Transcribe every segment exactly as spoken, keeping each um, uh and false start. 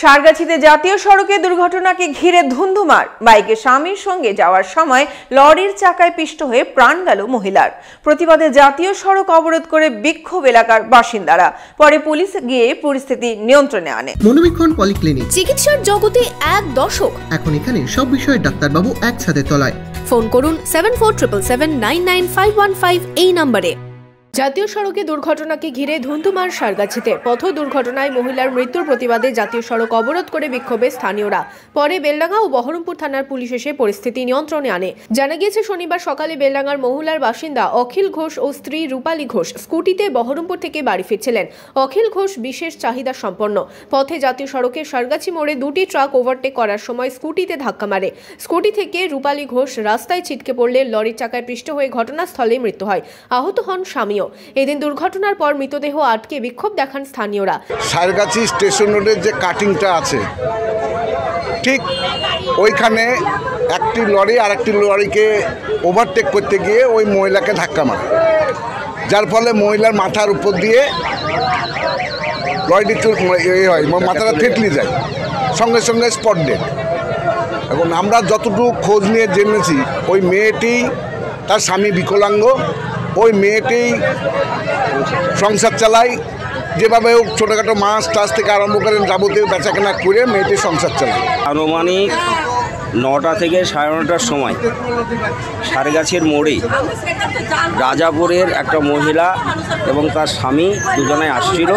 সারগাছিতে জাতীয় সড়কে দুর্ঘটনাকে ঘিরে ধুন্ধুমার। বাইকে স্বামীর সঙ্গে যাওয়ার সময় লরির চাকায় পিষ্ট হয়ে প্রাণ গেল মহিলার। প্রতিবাদে জাতীয় সড়ক অবরোধ করে বিক্ষোভ এলাকার বাসিন্দারা। পরে পুলিশ গিয়ে পরিস্থিতি নিয়ন্ত্রণে আনে। মনোবীক্ষণ পলিক্লিনিক, চিকিৎসার জগতে এক দশক। এখন এখানে সব বিষয়ে ডাক্তারবাবু একসাথে তলায়। ফোন করুন seven four triple seven nine nine five one five এই নম্বরে। জাতীয় সড়কে দুর্ঘটনাকে ঘিরে ধুন্ধুমার সারগাছিতে। পথ দুর্ঘটনায় মহিলার মৃত্যুর প্রতিবাদে জাতীয় সড়ক অবরোধ করে বিক্ষোভে স্থানীয়রা। পরে বেলডাঙ্গা ও বহরমপুর থানার পুলিশ এসে পরিস্থিতি নিয়ন্ত্রণে আনে। জানা গিয়েছে, শনিবার সকালে বেলডাঙ্গার মহুলার বাসিন্দা অখিল ঘোষ ও স্ত্রী রূপালী ঘোষ স্কুটিতে বহরমপুর থেকে বাড়ি ফিরছিলেন। অখিল ঘোষ বিশেষ চাহিদা সম্পন্ন। পথে জাতীয় সড়কে সারগাছি মোড়ে দুটি ট্রাক ওভারটেক করার সময় স্কুটিতে ধাক্কা মারে। স্কুটি থেকে রূপালী ঘোষ রাস্তায় ছিটকে পড়লে লরির চাকায় পিষ্ট হয়ে ঘটনাস্থলে মৃত্যু হয়। আহত হন স্বামী। এদিন দুর্ঘটনার পর মৃতদেহ আটকে বিক্ষোভ দেখান স্থানীয়রা। সারগাছি স্টেশন রোডের যে কাটিংটা আছে, ঠিক ওইখানে একটি লরি আর একটি লরিকে ওভারটেক করতে গিয়ে ওই মহিলাকে ধাক্কা মারে, যার ফলে মহিলার মাথার উপর দিয়ে লরিটি ইয়ে হয়, মাথাটা থেতলে যায়, সঙ্গে সঙ্গে স্পট ডেড। এখন আমরা যতটুকু খোঁজ নিয়ে জেনেছি, ওই মেয়েটি তার স্বামী বিকলাঙ্গ, ওই মেয়েটি সংসার চালায়, যেভাবে হোক ছোটোখাটো মাছ টাছ থেকে আরম্ভ করে যাবতীয় বেচাকেনা করে মেয়েটি সংসার চালায়। আনুমানিক নটা থেকে সাড়ে নটার সময় সারগাছির মোড়ে রাজাপুরের একটা মহিলা এবং তার স্বামী দুজনে আসছিল।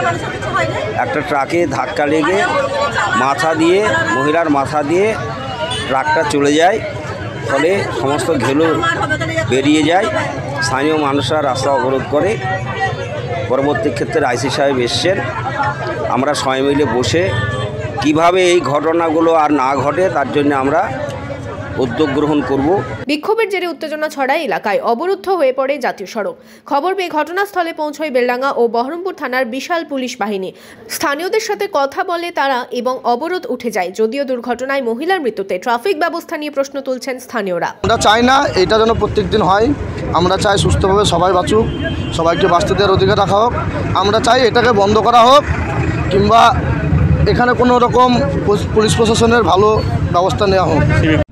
একটা ট্রাকে ধাক্কা লেগে মাথা দিয়ে মহিলার মাথা দিয়ে ট্রাকটা চলে যায়, ফলে সমস্ত ঘেলু বেরিয়ে যায়। স্থানীয় মানুষরা রাস্তা অবরোধ করে। পরবর্তী ক্ষেত্রে আইসি সাহেব এসছেন। আমরা সবাই মিলে বসে কিভাবে এই ঘটনাগুলো আর না ঘটে তার জন্য আমরা উদ্যোগ গ্রহণ করব। বিক্ষোভের জেরে উত্তেজনা ছড়ায় এলাকায়। অবরুদ্ধ হয়ে পড়ে জাতীয় সড়ক। খবর পেয়ে ঘটনাস্থলে পৌঁছয় বেলডাঙ্গা ও বহরমপুর থানার বিশাল পুলিশ বাহিনী। স্থানীয়দের সাথে কথা বলে তারা এবং অবরোধ উঠে যায়। যদিও দুর্ঘটনায় মহিলার মৃত্যুতে ট্রাফিক ব্যবস্থা নিয়ে প্রশ্ন তুলছেন স্থানীয়রা। আমরা চাই না এটা যেন প্রত্যেক দিন হয়। আমরা চাই সুস্থভাবে সবাই বাঁচুক, সবাইকে বাঁচতে দেওয়ার অধিকার রাখা হোক। আমরা চাই এটাকে বন্ধ করা হোক, কিংবা এখানে কোনো রকম পুলিশ প্রশাসনের ভালো ব্যবস্থা নেওয়া হোক।